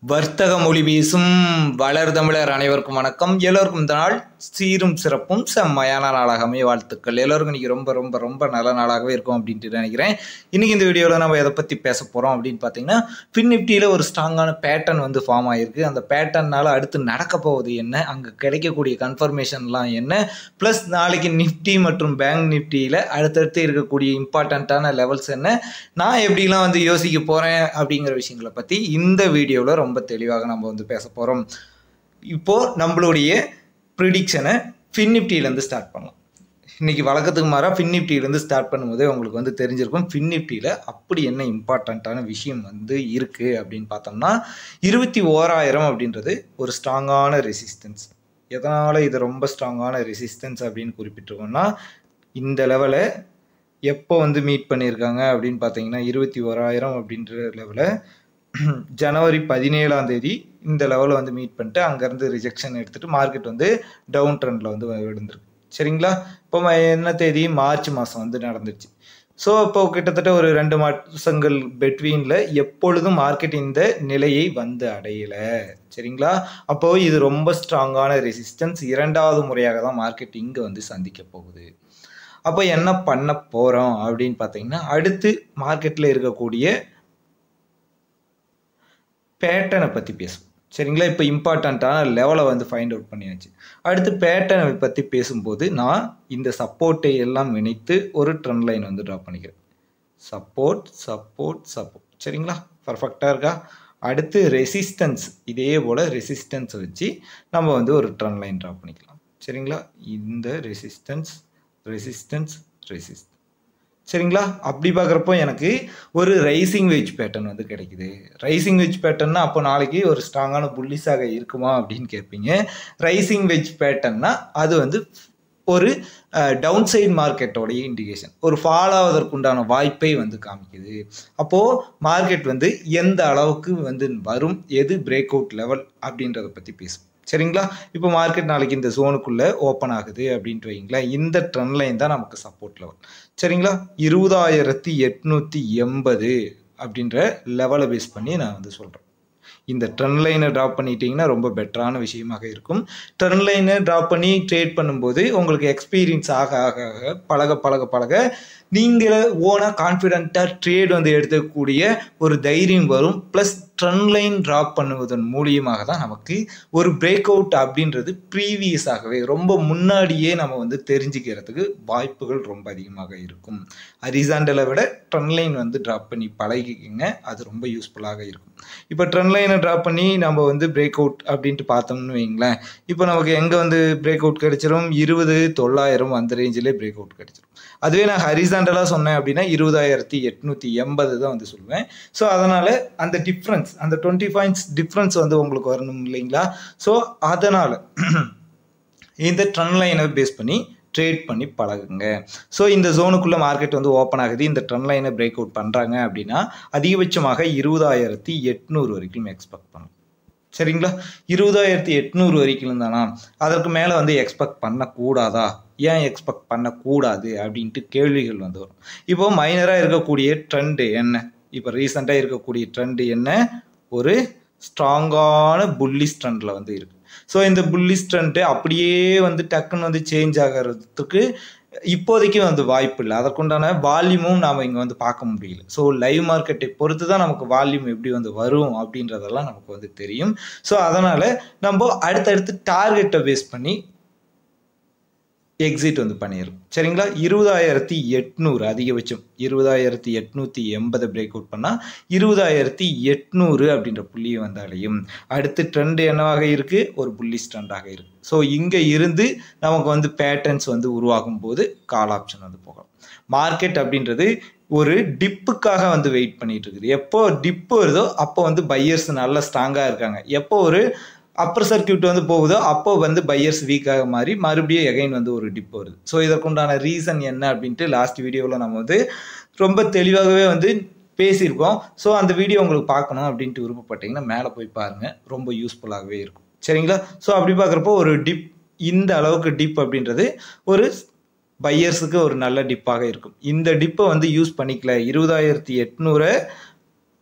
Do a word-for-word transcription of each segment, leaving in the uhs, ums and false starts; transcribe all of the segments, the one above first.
வர்த்தக மொழி பேசும் வளர் தமிழர் அனைவருக்கும் வணக்கம். எல்லோருக்கும் இந்த நாள் சீரும் சிறப்பும் செம்மையான நாளாக அமைய வாழ்த்துக்கள். எல்லோருக்கும் இன்றைக்கி ரொம்ப ரொம்ப ரொம்ப நல்ல நாளாகவே இருக்கும் அப்படின்ட்டு நினைக்கிறேன். இன்றைக்கி இந்த வீடியோவில் நம்ம எதை பற்றி பேச போகிறோம் அப்படின்னு பார்த்தீங்கன்னா, ஃபின் நிஃப்டியில் ஒரு ஸ்ட்ராங்கான பேட்டர்ன் வந்து ஃபார்ம் ஆகிருக்கு. அந்த பேட்டர்னால் அடுத்து நடக்க போவது என்ன, அங்கே கிடைக்கக்கூடிய கன்ஃபர்மேஷன்லாம் என்ன, ப்ளஸ் நாளைக்கு நிஃப்டி மற்றும் பேங்க் நிஃப்டியில் அடுத்தடுத்து இருக்கக்கூடிய இம்பார்ட்டண்ட்டான லெவல்ஸ் என்ன, நான் எப்படிலாம் வந்து யோசிக்க போகிறேன் அப்படிங்கிற விஷயங்களை பற்றி இந்த வீடியோவில் ரொம்ப தெளிவாக நம்ம வந்து பேச போகிறோம். இப்போது நம்மளுடைய ப்ரிடிக்ஷனை ஃபின் நிஃப்டியிலேருந்து ஸ்டார்ட் பண்ணலாம். இன்றைக்கி வழக்கத்துக்கு மாறாக ஃபின் நிஃப்டியிலேருந்து ஸ்டார்ட் பண்ணும்போதே உங்களுக்கு வந்து தெரிஞ்சிருக்கும் ஃபின் நிஃப்டியில் அப்படி என்ன இம்பார்ட்டண்ட்டான விஷயம் வந்து இருக்குது அப்படின்னு பார்த்தோம்னா, இருபத்தி ஓராயிரம் அப்படின்றது ஒரு ஸ்ட்ராங்கான ரெசிஸ்டன்ஸ். எதனால் இது ரொம்ப ஸ்ட்ராங்கான ரெசிஸ்டன்ஸ் அப்படின்னு குறிப்பிட்டிருக்கோம்னா, இந்த லெவலை எப்போ வந்து மீட் பண்ணியிருக்காங்க அப்படின்னு பார்த்தீங்கன்னா, இருபத்தி ஓராயிரம் அப்படின்ற லெவலை ஜனவரி பதினேழாம் தேதி இந்த லெவலில் வந்து மீட் பண்ணிட்டு அங்கேருந்து ரிஜெக்ஷன் எடுத்துகிட்டு மார்க்கெட் வந்து டவுன் ட்ரெண்டில் வந்து விழுந்திருக்கு. சரிங்களா? இப்போ என்ன தேதி? மார்ச் மாதம் வந்து நடந்துச்சு. ஸோ இப்போ கிட்டத்தட்ட ஒரு ரெண்டு மாதங்கள் பெட்வீனில் எப்பொழுதும் மார்க்கெட் இந்த நிலையை வந்து அடையலை. சரிங்களா? அப்போது இது ரொம்ப ஸ்ட்ராங்கான ரெசிஸ்டன்ஸ். இரண்டாவது முறையாக தான் மார்க்கெட் இங்கே வந்து சந்திக்க போகுது. அப்போ என்ன பண்ண போகிறோம் அப்படின்னு பார்த்தீங்கன்னா, அடுத்து மார்க்கெட்டில் இருக்கக்கூடிய பேட்டர்னை பற்றி பேசும். சரிங்களா? இப்போ இம்பார்ட்டண்ட்டான லெவலை வந்து ஃபைண்ட் அவுட் பண்ணியாச்சு. அடுத்து பேட்டர்னை பற்றி பேசும்போது நான் இந்த சப்போர்ட்டை எல்லாம் இணைத்து ஒரு ட்ரெண்ட் லைன் வந்து ட்ரா பண்ணிக்கிறேன். Support support support. சரிங்களா? பர்ஃபெக்டாக இருக்கா? அடுத்து ரெசிஸ்டன்ஸ், இதே போல் ரெசிஸ்டன்ஸை வச்சு நம்ம வந்து ஒரு ட்ரெண்ட் லைன் ட்ரா பண்ணிக்கலாம். சரிங்களா? இந்த ரெசிஸ்டன்ஸ் ரெசிஸ்டன்ஸ் ரெசிஸ்டன்ஸ். சரிங்களா? அப்படி பார்க்குறப்போ எனக்கு ஒரு ரைசிங் வெஜ் பேட்டர்ன் வந்து கிடைக்குது. ரைசிங் வெஜ் பேட்டர்னா அப்போ நாளைக்கு ஒரு ஸ்ட்ராங்கான புல்லிஸாக இருக்குமா அப்படின்னு கேட்பீங்க. ரைசிங் வெஜ் பேட்டர்னா அது வந்து ஒரு டவுன் சைடு மார்க்கெட்டோடைய இண்டிகேஷன், ஒரு ஃபால் ஆவதற்குண்டான வாய்ப்பை வந்து காமிக்குது. அப்போது மார்க்கெட் வந்து எந்த அளவுக்கு வந்து வரும், எது பிரேக் அவுட் லெவல் அப்படின்றத பற்றி பேசும். சரிங்களா? இப்போ மார்க்கெட் நாளைக்கு இந்த ஜோனுக்குள்ளே ஓப்பன் ஆகுது அப்படின்ட்டு வைங்களேன். இந்த ட்ரெண்ட் லைன் தான் நமக்கு சப்போர்ட் லெவல். சரிங்களா? இருபதாயிரத்தி எட்நூற்றி எண்பது அப்படின்ற லெவலை பேஸ் பண்ணி நான் வந்து சொல்கிறேன். இந்த ட்ரெண்ட் லைனை ட்ராப் பண்ணிட்டீங்கன்னா ரொம்ப பெட்டரான விஷயமாக இருக்கும். ட்ரெண்ட் லைனை ட்ராப் பண்ணி ட்ரேட் பண்ணும்போது உங்களுக்கு எக்ஸ்பீரியன்ஸ் ஆக ஆக ஆக பழக பழக பழக நீங்கள் ஓனாக கான்ஃபிடென்ட்டாக ட்ரேட் வந்து எடுக்கக்கூடிய ஒரு தைரியம் வரும். ப்ளஸ் ட்ரெண்ட் லைன் ட்ராப் பண்ணுவதன் மூலியமாக தான் நமக்கு ஒரு பிரேக் அவுட் அப்படின்றது ப்ரீவியஸாகவே ரொம்ப முன்னாடியே நம்ம வந்து தெரிஞ்சுக்கிறதுக்கு வாய்ப்புகள் ரொம்ப அதிகமாக இருக்கும். ஹரிசாண்டலை விட ட்ரெண்ட் லைன் வந்து ட்ராப் பண்ணி பழகிக்கங்க, அது ரொம்ப யூஸ்ஃபுல்லாக இருக்கும். இப்போ ட்ரெண்ட் லைனை ட்ராப் பண்ணி நம்ம வந்து பிரேக் அவுட் அப்படின்ட்டு பார்த்தோம்னு வைங்களேன். இப்போ நமக்கு எங்கே வந்து பிரேக் அவுட் கிடைச்சிரும்? இருபது தொள்ளாயிரம் அந்த ரேஞ்சிலே பிரேக் அவுட் கிடைச்சிரும். அதுவே நான் ஹரிசாண்டலாக சொன்னேன் அப்படின்னா இருபதாயிரத்தி எட்நூற்றி எண்பது தான் வந்து சொல்லுவேன். ஸோ அதனால் அந்த டிஃப்ரென்ஸ், அந்த டுவெண்ட்டி பாயிண்ட்ஸ் டிஃப்ரென்ஸ் வந்து உங்களுக்கு வரணும் இல்லைங்களா? ஸோ அதனால் இந்த ட்ரெண்ட் லைனை பேஸ் பண்ணி ட்ரேட் பண்ணி பழகுங்க. ஸோ இந்த ஜோனுக்குள்ளே மார்க்கெட் வந்து ஓப்பன் ஆகுது, இந்த ட்ரெண்ட் லைனை பிரேக் அவுட் பண்ணுறாங்க அப்படின்னா அதிகபட்சமாக இருபதாயிரத்தி எட்நூறு வரைக்கும் எக்ஸ்பெக்ட் பண்ணலாம். சரிங்களா? இருபதாயிரத்தி எட்நூறு வரைக்கும் தானா, அதற்கு மேலே வந்து எக்ஸ்பெக்ட் பண்ணக்கூடாதா? ஏன் எக்ஸ்பெக்ட் பண்ணக்கூடாது அப்படின்ட்டு கேள்விகள் வந்து வரும். இப்போது மைனராக இருக்கக்கூடிய ட்ரெண்டு என்ன, இப்போ ரீசெண்டாக இருக்கக்கூடிய ட்ரெண்டு என்ன, ஒரு ஸ்ட்ராங்கான புல்லிஷ் ட்ரெண்டில் வந்து இருக்குது. ஸோ இந்த புல்லிஷ் ட்ரெண்டு அப்படியே வந்து டக்குன்னு வந்து சேஞ்ச் ஆகிறதுக்கு இப்போதைக்கு வந்து வாய்ப்பு இல்லை. அதற்குண்டான வால்யூமும் நாம் இங்கே வந்து பார்க்க முடியல. ஸோ லைவ் மார்க்கெட்டை பொறுத்து தான் நமக்கு வால்யூம் எப்படி வந்து வரும் அப்படின்றதெல்லாம் நமக்கு வந்து தெரியும். ஸோ அதனால் நம்ம அடுத்தடுத்து டார்கெட்டை பேஸ் பண்ணி எக்ஸிட் வந்து பண்ணிடும். சரிங்களா? இருபதாயிரத்தி எட்நூறு அதிகபட்சம் இருபதாயிரத்தி எட்நூற்றி எண்பது பிரேக் அவுட் பண்ணால் இருபதாயிரத்தி எட்நூறு அப்படின்ற புள்ளியை வந்து அடையும். அடுத்து ட்ரெண்டு என்னவாக இருக்குது? ஒரு புல்லிஷ் ட்ரெண்டாக இருக்குது. ஸோ இங்கே இருந்து நமக்கு வந்து பேட்டர்ன்ஸ் வந்து உருவாகும் போது கால் ஆப்ஷன் வந்து போகலாம். மார்க்கெட் அப்படின்றது ஒரு டிப்புக்காக வந்து வெயிட் பண்ணிட்டு இருக்குது. எப்போ டிப்பு வருதோ அப்போ வந்து பையர்ஸ் நல்லா ஸ்ட்ராங்காக இருக்காங்க. எப்போ ஒரு அப்பர் சர்க்கியூட் வந்து போகுதோ அப்போ வந்து பையர்ஸ் வீக்காக மாறி மறுபடியும் எகைன் வந்து ஒரு டிப் வருது. ஸோ இதற்குண்டான ரீசன் என்ன அப்படின்ட்டு லாஸ்ட் வீடியோவில் நம்ம வந்து ரொம்ப தெளிவாகவே வந்து பேசியிருக்கோம். ஸோ அந்த வீடியோ உங்களுக்கு பார்க்கணும் அப்படின்ட்டு விருப்பப்பட்டீங்கன்னா மேலே போய் பாருங்கள், ரொம்ப யூஸ்ஃபுல்லாகவே இருக்கும். சரிங்களா? ஸோ அப்படி பார்க்குறப்போ ஒரு டிப், இந்த அளவுக்கு டிப் அப்படின்றது ஒரு பையர்ஸுக்கு ஒரு நல்ல டிப்பாக இருக்கும். இந்த டிப்பை வந்து யூஸ் பண்ணிக்கல, இருபதாயிரத்தி எட்நூறு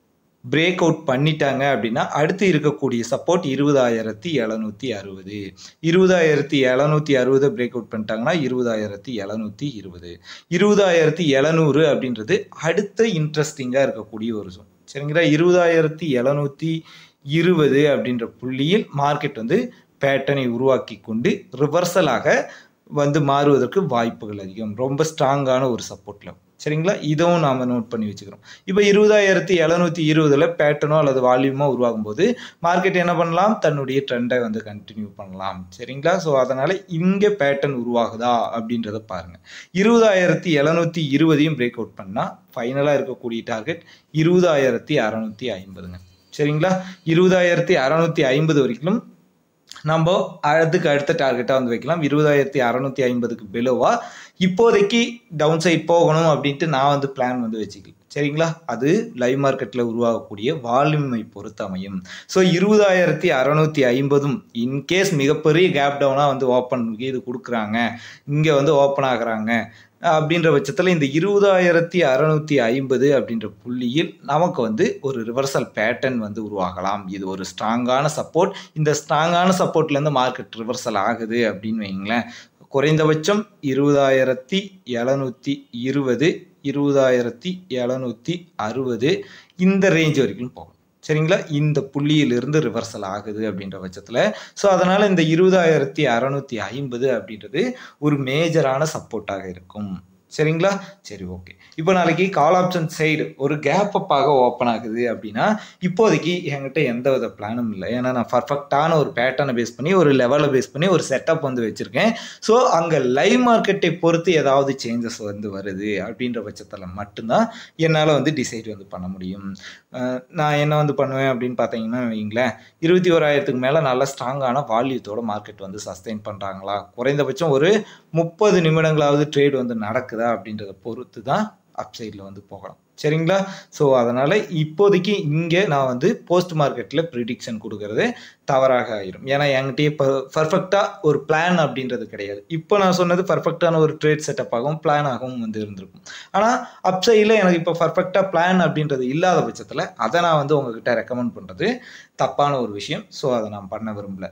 பிரேக் அவுட் பண்ணிட்டாங்க அப்படின்னா அடுத்து இருக்கக்கூடிய சப்போர்ட் இருபதாயிரத்தி எழுநூற்றி அறுபது இருபதாயிரத்தி எழுநூற்றி அறுபது பிரேக் அவுட் பண்ணிட்டாங்கன்னா இருபதாயிரத்தி எழுநூற்றி இருபது இருபதாயிரத்தி எழுநூறு அப்படின்றது அடுத்த இன்ட்ரெஸ்டிங்காக இருக்கக்கூடிய ஒரு ஜோன். சரிங்களா, இருபதாயிரத்தி எழுநூற்றி இருபது அப்படின்ற புள்ளியில் மார்க்கெட் வந்து பேட்டர்னை உருவாக்கி கொண்டு ரிவர்சலாக வந்து மாறுவதற்கு வாய்ப்புகள் அதிகம். ரொம்ப ஸ்ட்ராங்கான ஒரு சப்போர்ட் லெவல். சரிங்களா, இதுவும் நாம் நோட் பண்ணி வச்சுக்கிறோம். இப்போ இருபதாயிரத்தி எழுநூற்றி இருபதில் பேட்டர்னோ அல்லது வால்யூமோ உருவாகும் போது மார்க்கெட் என்ன பண்ணலாம், தன்னுடைய ட்ரெண்டை வந்து கண்டினியூ பண்ணலாம். சரிங்களா, ஸோ அதனால் இங்கே பேட்டர்ன் உருவாகுதா அப்படின்றத பாருங்கள். இருபதாயிரத்தி எழுநூற்றி இருபதையும் பிரேக் அவுட் பண்ணால் ஃபைனலாக இருக்கக்கூடிய டார்கெட் இருபதாயிரத்தி அறநூற்றி ஐம்பதுங்க. சரிங்களா, இருபதாயிரத்தி அறநூற்றி ஐம்பது வரைக்கும் நம்ம அதுக்கு அடுத்த டார்கெட்டாக வந்து வைக்கலாம். இருபதாயிரத்தி அறநூற்றி ஐம்பதுக்கு பிலோவா இப்போதைக்கு டவுன் சைட் போகணும் அப்படின்ட்டு நான் வந்து பிளான் வந்து வச்சுக்கல. சரிங்களா, அது லைவ் மார்க்கெட்டில் உருவாகக்கூடிய வால்யூமை பொறுத்து அமையும். ஸோ இருபதாயிரத்தி அறநூற்றி ஐம்பதும் இன்கேஸ் மிகப்பெரிய கேப் டவுனாக வந்து ஓப்பன் இது கொடுக்குறாங்க, இங்கே வந்து ஓப்பன் ஆகுறாங்க அப்படின்ற பட்சத்தில் இந்த இருபதாயிரத்தி அறநூற்றி ஐம்பது அப்படின்ற புள்ளியில் நமக்கு வந்து ஒரு ரிவர்சல் பேட்டர்ன் வந்து உருவாகலாம். இது ஒரு ஸ்ட்ராங்கான சப்போர்ட். இந்த ஸ்ட்ராங்கான சப்போர்ட்லேருந்து மார்க்கெட் ரிவர்சல் ஆகுது அப்படின்னு வைங்களேன், குறைந்தபட்சம் இருபதாயிரத்தி எழுநூற்றி இருபது இருபதாயிரத்தி எழுநூற்றி அறுபது இந்த ரேஞ்ச் வரைக்கும் போகும். சரிங்களா, இந்த புள்ளியிலிருந்து ரிவர்சல் ஆகுது அப்படின்ற பட்சத்தில் ஸோ அதனால் இந்த இருபதாயிரத்தி அறநூற்றி ஐம்பது அப்படின்றது ஒரு மேஜரான சப்போர்ட்டாக இருக்கும். சரிங்களா, சரி ஓகே. இப்போ நாளைக்கு கால் ஆப்ஷன் சைடு ஒரு கேப் அப்பாக ஓப்பன் ஆகுது அப்படின்னா இப்போதைக்கு என்கிட்ட எந்த வித பிளானும் இல்லை. ஏன்னா நான் பர்ஃபெக்டான ஒரு பேட்டர்னை பேஸ் பண்ணி ஒரு லெவலை பேஸ் பண்ணி ஒரு செட்டப் வந்து வச்சுருக்கேன். ஸோ அங்கே லைவ் மார்க்கெட்டை பொறுத்து ஏதாவது சேஞ்சஸ் வந்து வருது அப்படின்ற பட்சத்தில் மட்டும்தான் என்னால் வந்து டிசைட் வந்து பண்ண முடியும். நான் என்ன வந்து பண்ணுவேன் அப்படின்னு பார்த்தீங்கன்னா வைங்களேன், இருபத்தி ஓராயிரத்துக்கு மேலே நல்ல ஸ்ட்ராங்கான வால்யூத்தோட மார்க்கெட் வந்து சஸ்டெயின் பண்ணுறாங்களா, குறைந்தபட்சம் ஒரு முப்பது நிமிடங்களாவது ட்ரேட் வந்து நடக்குதா அப்படின்றத பொறுத்து தான் அப்சைடில் வந்து போகலாம். சரிங்களா, ஸோ அதனால் இப்போதைக்கு இங்கே நான் வந்து போஸ்ட் மார்க்கெட்டில் ப்ரிடிக்ஷன் கொடுக்கறது தவறாக ஆயிரும். ஏன்னா என்கிட்டயே ப பர்ஃபெக்டாக ஒரு பிளான் அப்படின்றது கிடையாது. இப்போ நான் சொன்னது பர்ஃபெக்டான ஒரு ட்ரேட் செட்டப்பாகவும் பிளானாகவும் வந்து இருந்திருக்கும். ஆனால் அப்சைடில் எனக்கு இப்போ பர்ஃபெக்டாக பிளான் அப்படின்றது இல்லாத பட்சத்தில் அதை நான் வந்து உங்ககிட்ட ரெக்கமெண்ட் பண்ணுறது தப்பான ஒரு விஷயம். ஸோ அதை நான் பண்ண விரும்பல.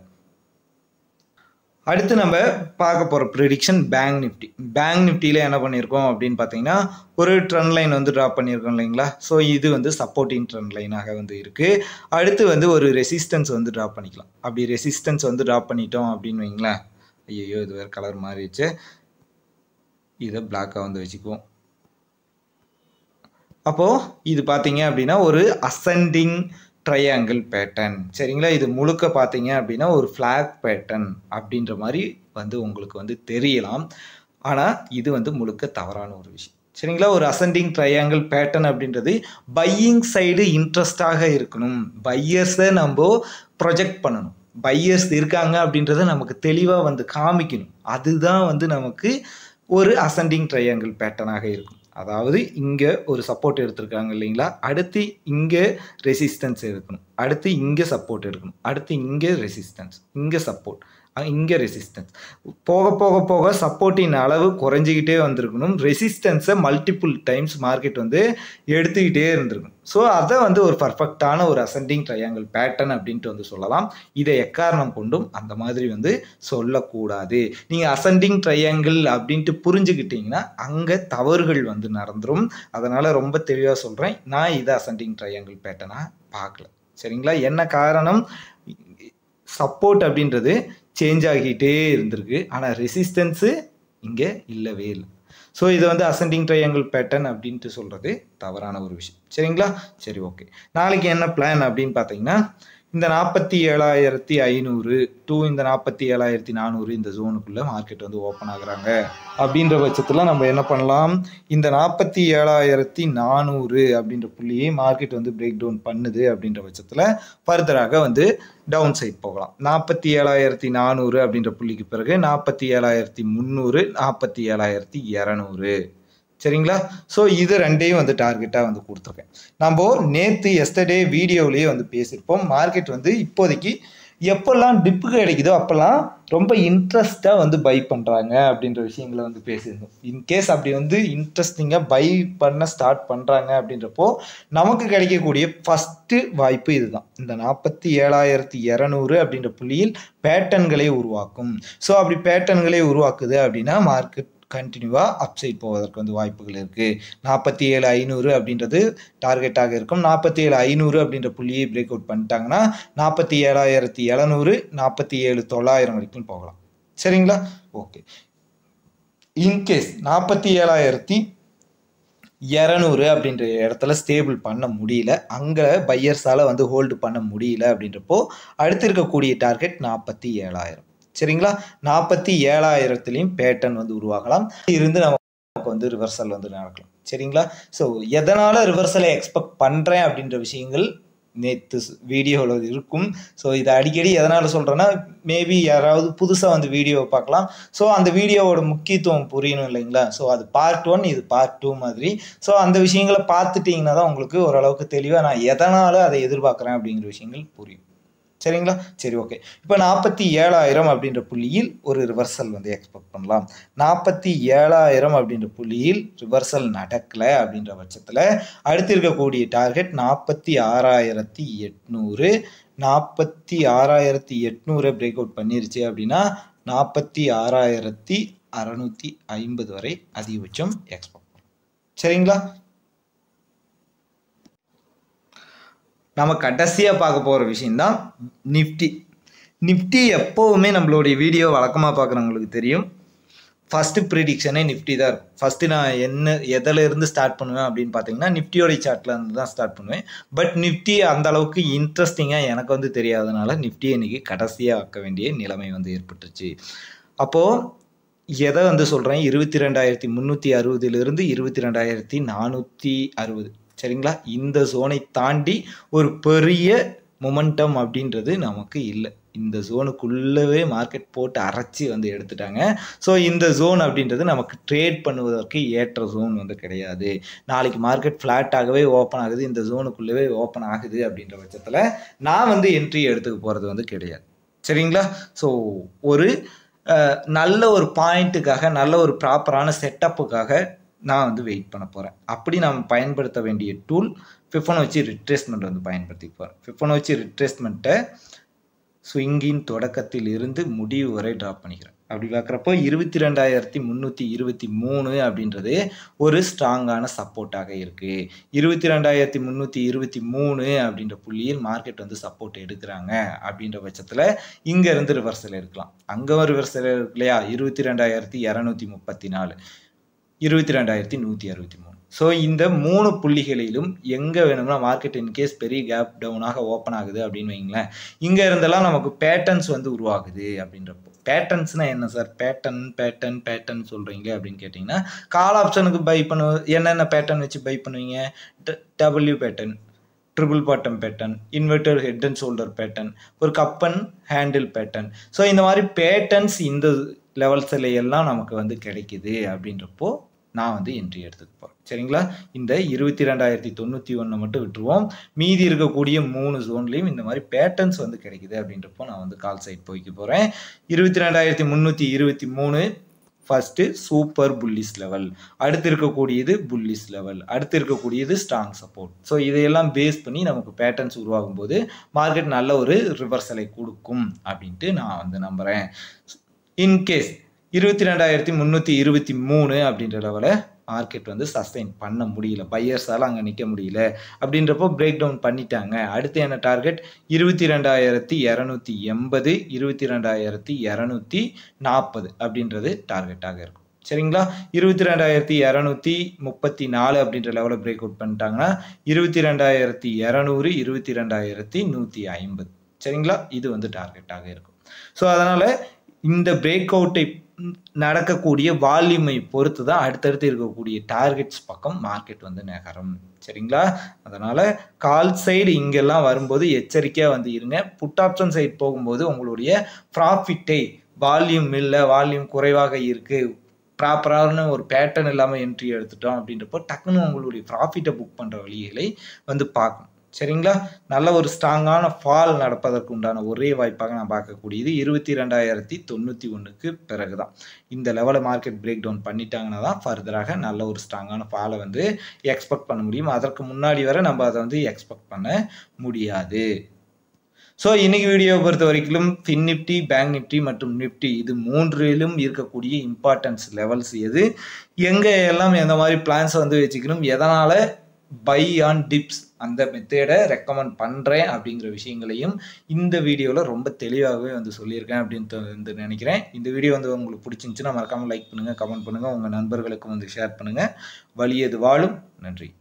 அடுத்து நம்ம பார்க்க போகிற ப்ரிடிக்ஷன் பேங்க் நிஃப்டி. பேங்க் நிஃப்டியில் என்ன பண்ணியிருக்கோம் அப்படின்னு பார்த்தீங்கன்னா ஒரு ட்ரெண்ட் லைன் வந்து ட்ரா பண்ணியிருக்கோம் இல்லைங்களா. ஸோ இது வந்து சப்போர்ட்டிங் ட்ரெண்ட் லைனாக வந்து இருக்குது. அடுத்து வந்து ஒரு ரெசிஸ்டன்ஸ் வந்து ட்ரா பண்ணிக்கலாம். அப்படி ரெசிஸ்டன்ஸ் வந்து ட்ரா பண்ணிட்டோம் அப்படின்னு வைங்களேன், ஐயோ இது வேறு கலர் மாறிடுச்சு, இதை பிளாக்காக வந்து வச்சுக்குவோம். அப்போது இது பார்த்தீங்க அப்படின்னா ஒரு அசெண்டிங் ட்ரையாங்கிள் பேட்டர்ன். சரிங்களா, இது முழுக்க பார்த்தீங்க அப்படின்னா ஒரு ஃப்ளாக் பேட்டர்ன் அப்படின்ற மாதிரி வந்து உங்களுக்கு வந்து தெரியலாம். ஆனால் இது வந்து முழுக்க தவறான ஒரு விஷயம். சரிங்களா, ஒரு அசெண்டிங் ட்ரையாங்கிள் பேட்டர்ன் அப்படின்றது பையிங் சைடு இன்ட்ரெஸ்டாக இருக்கணும். பையர்ஸை நம்ம ப்ரொஜெக்ட் பண்ணணும். பையர்ஸ் இருக்காங்க அப்படின்றத நமக்கு தெளிவாக வந்து காமிக்கணும். அதுதான் வந்து நமக்கு ஒரு அசெண்டிங் ட்ரையாங்கிள் பேட்டர்னாக இருக்கும். அதாவது இங்கே ஒரு சப்போர்ட் எடுத்திருக்காங்க இல்லைங்களா, அடுத்து இங்கே ரெசிஸ்டன்ஸ் எடுக்கணும், அடுத்து இங்கே சப்போர்ட் எடுக்கணும், அடுத்து இங்கே ரெசிஸ்டன்ஸ், இங்கே சப்போர்ட், இங்கே ரெசிஸ்டன்ஸ். போக போக போக சப்போர்ட்டின் அளவு குறைஞ்சிக்கிட்டே வந்திருக்கணும். ரெசிஸ்டன்ஸை மல்டிபிள் டைம்ஸ் மார்க்கெட் வந்து எடுத்துக்கிட்டே இருந்திருக்கணும். ஸோ அதை வந்து ஒரு பர்ஃபெக்டான ஒரு அசெண்டிங் ட்ரையாங்கிள் பேட்டர்ன் அப்படின்ட்டு வந்து சொல்லலாம். இதை எக்காரணம் கொண்டும் அந்த மாதிரி வந்து சொல்லக்கூடாது. நீங்கள் அசெண்டிங் ட்ரையாங்கிள் அப்படின்ட்டு புரிஞ்சுக்கிட்டீங்கன்னா அங்கே தவறுகள் வந்து நடந்துடும். அதனால் ரொம்ப தெளிவாக சொல்கிறேன், நான் இதை அசெண்டிங் ட்ரையாங்கிள் பேட்டர்னாக பார்க்கல. சரிங்களா, என்ன காரணம், சப்போர்ட் அப்படின்றது சேஞ்ச் ஆகிட்டே இருந்திருக்கு, ஆனால் ரெசிஸ்டன்ஸு இங்கே இல்லவே இல்லை. ஸோ இதை வந்து அசெண்டிங் ட்ரையாங்கிள் பேட்டர்ன் அப்படின்ட்டு சொல்கிறது தவறான ஒரு விஷயம். சரிங்களா, சரி ஓகே. நாளைக்கு என்ன பிளான் அப்படின்னு பார்த்தீங்கன்னா இந்த நாற்பத்தி ஏழாயிரத்தி ஐநூறு டு இந்த நாற்பத்தி ஏழாயிரத்தி நானூறு இந்த ஜோனுக்குள்ளே மார்க்கெட் வந்து ஓப்பன் ஆகுறாங்க அப்படின்ற பட்சத்தில் நம்ம என்ன பண்ணலாம், இந்த நாற்பத்தி ஏழாயிரத்தி நானூறு அப்படின்ற புள்ளியை மார்க்கெட் வந்து பிரேக் டவுன் பண்ணுது அப்படின்ற பட்சத்தில் ஃபர்தராக வந்து டவுன் சைட் போகலாம். நாற்பத்தி ஏழாயிரத்தி நானூறு அப்படின்ற புள்ளிக்கு பிறகு நாற்பத்தி ஏழாயிரத்தி முந்நூறு நாற்பத்தி ஏழாயிரத்தி இரநூறு. சரிங்களா, ஸோ இது ரெண்டையும் வந்து டார்கெட்டாக வந்து கொடுத்துருக்கேன். நம்ம நேற்று எஸ்டர்டே வீடியோவிலேயே வந்து பேசியிருப்போம், மார்க்கெட் வந்து இப்போதைக்கு எப்போல்லாம் டிப்பு கிடைக்குதோ அப்போல்லாம் ரொம்ப இன்ட்ரெஸ்ட்டாக வந்து பை பண்ணுறாங்க அப்படின்ற விஷயங்களை வந்து பேசியிருந்தோம். இன்கேஸ் அப்படி வந்து இன்ட்ரெஸ்டிங்காக பை பண்ண ஸ்டார்ட் பண்ணுறாங்க அப்படின்றப்போ நமக்கு கிடைக்கக்கூடிய ஃபஸ்ட்டு வாய்ப்பு இதுதான். இந்த நாற்பத்தி ஏழாயிரத்தி இரநூறு அப்படின்ற புள்ளியில் பேட்டர்ன்களை உருவாக்கும். ஸோ அப்படி பேட்டர்ன்களை உருவாக்குது அப்படின்னா மார்க்கெட் கண்டினியூவாக அப்சைட் போவதற்கு வந்து வாய்ப்புகள் இருக்குது. நாற்பத்தி ஏழு ஐநூறு அப்படின்றது டார்கெட்டாக இருக்கும். நாற்பத்தி ஏழு ஐநூறு அப்படின்ற புள்ளியை பிரேக் அவுட் பண்ணிட்டாங்கன்னா நாற்பத்தி ஏழாயிரத்தி எழுநூறு நாற்பத்தி ஏழு தொள்ளாயிரம் வரைக்கும் போகலாம். சரிங்களா? ஓகே. இன்கேஸ் நாற்பத்தி ஏழாயிரத்தி இரநூறு அப்படின்ற இடத்துல ஸ்டேபிள் பண்ண முடியல, அங்கே பையர்ஸால் வந்து ஹோல்டு பண்ண முடியல அப்படின்றப்போ அடுத்து இருக்கக்கூடிய டார்கெட் நாற்பத்தி ஏழாயிரம். சரிங்களா? நாற்பத்தி ஏழாயிரத்துலையும் பேட்டர்ன் வந்து உருவாகலாம். இருந்து நமக்கு வந்து ரிவர்சல் வந்து நடக்கலாம். சரிங்களா? ஸோ எதனால் ரிவர்சலை எக்ஸ்பெக்ட் பண்ணுறேன் அப்படின்ற விஷயங்கள் நேற்று வீடியோவில் இருக்கும். ஸோ இதை அடிக்கடி எதனால் சொல்கிறேன்னா, மேபி யாராவது புதுசாக வந்து வீடியோவை பார்க்கலாம். ஸோ அந்த வீடியோவோட முக்கியத்துவம் புரியணும் இல்லைங்களா? ஸோ அது பார்ட் ஒன், இது பார்ட் டூ மாதிரி. ஸோ அந்த விஷயங்களை பார்த்துட்டிங்கன்னா தான் உங்களுக்கு ஓரளவுக்கு தெளிவாக நான் எதனால் அதை எதிர்பார்க்குறேன் அப்படிங்கிற விஷயங்கள் புரியும். சரிங்களா? சரி, ஓகே. இப்போ நாற்பத்தி ஏழாயிரம் அப்படின்ற புள்ளியில் ஒரு ரிவர்சல் வந்து எக்ஸ்பெக்ட் பண்ணலாம். நாற்பத்தி ஏழாயிரம் அப்படின்ற புள்ளியில் ரிவர்சல் நடக்கலை அப்படின்ற பட்சத்தில் அடுத்து இருக்கக்கூடிய டார்கெட் நாற்பத்தி ஆறாயிரத்தி எட்நூறு. நாற்பத்தி ஆறாயிரத்தி எட்நூறை பிரேக் அவுட் பண்ணிருச்சு அப்படின்னா நாற்பத்தி ஆறாயிரத்தி அறநூற்றி ஐம்பது வரை அதிகபட்சம் எக்ஸ்பெக்ட் பண்ணலாம். சரிங்களா? நம்ம கடைசியாக பார்க்க போகிற விஷயம்தான் நிஃப்டி. நிஃப்டி எப்போவுமே நம்மளுடைய வீடியோ வழக்கமாக பார்க்குறவங்களுக்கு தெரியும், ஃபஸ்ட்டு ப்ரிடிக்ஷனே நிஃப்டி தான் இருக்கும். ஃபஸ்ட்டு நான் என்ன எதில் இருந்து ஸ்டார்ட் பண்ணுவேன் அப்படின்னு பார்த்தீங்கன்னா நிஃப்டியோட சார்ட்டில் இருந்து தான் ஸ்டார்ட் பண்ணுவேன். பட் நிஃப்டி அந்த அளவுக்கு இன்ட்ரெஸ்டிங்காக எனக்கு வந்து தெரியாதனால நிஃப்டியை இன்றைக்கி கடைசியாக ஆக்க வேண்டிய நிலைமை வந்து ஏற்பட்டுருச்சு. அப்போது எதை வந்து சொல்கிறேன், இருபத்தி ரெண்டாயிரத்தி முந்நூற்றி அறுபதுலேருந்து இருபத்தி ரெண்டாயிரத்தி நானூற்றி அறுபது சரிங்களா? இந்த ஜோனை தாண்டி ஒரு பெரிய மொமெண்டம் அப்படின்றது நமக்கு இல்லை. இந்த ஜோனுக்குள்ளவே மார்க்கெட் போட்டு அரைச்சி வந்து எடுத்துட்டாங்க. ஸோ இந்த ஜோன் அப்படின்றது நமக்கு ட்ரேட் பண்ணுவதற்கு ஏற்ற ஜோன் வந்து கிடையாது. நாளைக்கு மார்க்கெட் ஃப்ளாட்டாகவே ஓப்பன் ஆகுது, இந்த ஜோனுக்குள்ளவே ஓப்பன் ஆகுது அப்படின்ற பட்சத்தில் நான் வந்து என்ட்ரி எடுத்துக்க போகிறது வந்து கிடையாது. சரிங்களா? ஸோ ஒரு நல்ல ஒரு பாயிண்ட்டுக்காக, நல்ல ஒரு ப்ராப்பரான செட்டப்புக்காக நான் வந்து வெயிட் பண்ண போகிறேன். அப்படி நாம் பயன்படுத்த வேண்டிய டூல் ஃபிபொனாச்சி ரிட்ரேஸ்மெண்ட் வந்து பயன்படுத்தி போகிறேன். ஃபிபொனாச்சி ரிட்ரேஸ்மெண்ட்டை ஸ்விங்கின் தொடக்கத்தில் இருந்து முடிவு வரை ட்ராப் பண்ணிக்கிறேன். அப்படி பார்க்குறப்போ இருபத்தி ரெண்டாயிரத்தி முந்நூற்றி இருபத்தி மூணு அப்படின்றது ஒரு ஸ்ட்ராங்கான சப்போர்ட்டாக இருக்குது. இருபத்தி ரெண்டாயிரத்தி முந்நூற்றி இருபத்தி மூணு அப்படின்ற புள்ளியில் மார்க்கெட் வந்து சப்போர்ட் எடுக்கிறாங்க அப்படின்ற பட்சத்தில் இங்கேருந்து ரிவர்சல் எடுக்கலாம். அங்கே ஒரு ரிவர்சல் இருக்கு இல்லையா? இருபத்தி ரெண்டாயிரத்தி இரநூத்தி முப்பத்தி நாலு இருபத்தி ரெண்டாயிரத்தி நூற்றி அறுபத்தி மூணு ஸோ இந்த மூணு புள்ளிகளிலும் எங்கே வேணும்னா மார்க்கெட் இன்கேஸ் பெரிய கேப் டவுனாக ஓப்பன் ஆகுது அப்படின்னு வைங்களேன், இங்கே இருந்தெல்லாம் நமக்கு பேட்டர்ன்ஸ் வந்து உருவாகுது. அப்படின்றப்போ பேட்டர்ன்ஸ்னால் என்ன சார், பேட்டர்ன் பேட்டர்ன் பேட்டர்ன் சொல்கிறீங்க அப்படின்னு கேட்டிங்கன்னா, கால் ஆப்ஷனுக்கு பை பண்ணு என்னென்ன பேட்டர்ன் வச்சு பை பண்ணுவீங்க? W pattern, triple bottom pattern, inverted head and shoulder pattern, ஒரு cup and handle pattern. So இந்த மாதிரி பேட்டர்ன்ஸ் இந்த லெவல்ஸில் எல்லாம் நமக்கு வந்து கிடைக்குது அப்படின்றப்போ நான் வந்து என்ட்ரி எடுத்துக்க போகிறேன். சரிங்களா? இந்த இருபத்தி ரெண்டாயிரத்தி தொண்ணூற்றி ஒன்றை மட்டும் விட்டுருவோம். மீதி இருக்கக்கூடிய மூணு ஜோன்லேயும் இந்த மாதிரி பேட்டர்ன்ஸ் வந்து கிடைக்குது அப்படின்றப்போ நான் வந்து கால் சைட் போய்க்க போகிறேன். இருபத்தி ரெண்டாயிரத்தி முந்நூற்றி இருபத்தி மூணு ஃபஸ்ட்டு சூப்பர் புல்லிஸ் லெவல், அடுத்து இருக்கக்கூடியது புல்லிஸ் லெவல், அடுத்து இருக்கக்கூடியது ஸ்ட்ராங் சப்போர்ட். ஸோ இதையெல்லாம் பேஸ் பண்ணி நமக்கு பேட்டர்ன்ஸ் உருவாகும் போது மார்க்கெட் நல்ல ஒரு ரிவர்சலை கொடுக்கும் அப்படின்ட்டு நான் வந்து நம்புகிறேன். இன்கேஸ் இருபத்தி ரெண்டாயிரத்தி முந்நூற்றி இருபத்தி மூணு அப்படின்ற லெவலை மார்க்கெட் வந்து சஸ்டெயின் பண்ண முடியல, பையர்ஸால் அங்கே நிற்க முடியல அப்படின்றப்போ பிரேக் டவுன் பண்ணிட்டாங்க. அடுத்து என்ன டார்கெட்? இருபத்தி ரெண்டாயிரத்தி இரநூத்தி எண்பது இருபத்தி ரெண்டாயிரத்தி இரநூத்தி நாற்பது அப்படின்றது டார்கெட்டாக இருக்கும். சரிங்களா? இருபத்தி ரெண்டாயிரத்தி இரநூத்தி முப்பத்தி நாலு அப்படின்ற லெவலில் பிரேக் அவுட் பண்ணிட்டாங்கன்னா இருபத்தி ரெண்டாயிரத்தி இரநூறு இருபத்தி ரெண்டாயிரத்தி நூற்றி ஐம்பது சரிங்களா? இது வந்து டார்கெட்டாக இருக்கும். ஸோ அதனால் இந்த பிரேக் அவுட்டை நடக்கக்கூடிய வால்யூமை பொறுத்து தான் அடுத்தடுத்து இருக்கக்கூடிய டார்கெட்ஸ் பக்கம் மார்க்கெட் வந்து நகரும். சரிங்களா? அதனால் கால் சைடு இங்கெல்லாம் வரும்போது எச்சரிக்கையாக வந்து இருங்க. புட் ஆப்ஷன் சைடு போகும்போது உங்களுடைய ப்ராஃபிட்டை, வால்யூம் இல்லை, வால்யூம் குறைவாக இருக்குது, ப்ராப்பரான ஒரு பேட்டர்ன் இல்லாமல் என்ட்ரி எடுத்துட்டோம் அப்படின்றப்போ டக்குன்னு உங்களுடைய ப்ராஃபிட்டை புக் பண்ணுற வழிகளை வந்து பார்க்கணும். சரிங்களா? நல்ல ஒரு ஸ்ட்ராங்கான ஃபால் நடப்பதற்கு உண்டான ஒரே வாய்ப்பாக நான் பார்க்கக்கூடியது இருபத்தி இரண்டாயிரத்தி தொண்ணூற்றி ஒன்றுக்கு பிறகு தான். இந்த லெவலை மார்க்கெட் பிரேக் டவுன் பண்ணிட்டாங்கன்னா தான் ஃபர்தராக நல்ல ஒரு ஸ்ட்ராங்கான ஃபாலை வந்து எக்ஸ்பெக்ட் பண்ண முடியும். அதற்கு முன்னாடி வரை நம்ம அதை வந்து எக்ஸ்பெக்ட் பண்ண முடியாது. ஸோ இன்னைக்கு வீடியோவை பொறுத்த வரைக்கும் ஃபின் நிஃப்டி, பேங்க் நிஃப்டி மற்றும் நிஃப்டி இது மூன்றிலும் இருக்கக்கூடிய இம்பார்ட்டன்ஸ் லெவல்ஸ் எது, எங்கே எல்லாம் எந்த மாதிரி பிளான்ஸ் வந்து வச்சுக்கணும், எதனால் பை ஆன் டிப்ஸ் அந்த மெத்தேடை ரெக்கமெண்ட் பண்ணுறேன் அப்படிங்கிற விஷயங்களையும் இந்த வீடியோவில் ரொம்ப தெளிவாகவே வந்து சொல்லியிருக்கேன் அப்படின்னு வந்து நினைக்கிறேன். இந்த வீடியோ வந்து உங்களுக்கு பிடிச்சிருந்துச்சுன்னா மறக்காமல் லைக் பண்ணுங்கள், கமெண்ட் பண்ணுங்கள், உங்கள் நண்பர்களுக்கும் வந்து ஷேர் பண்ணுங்கள். வலியது வாழும். நன்றி.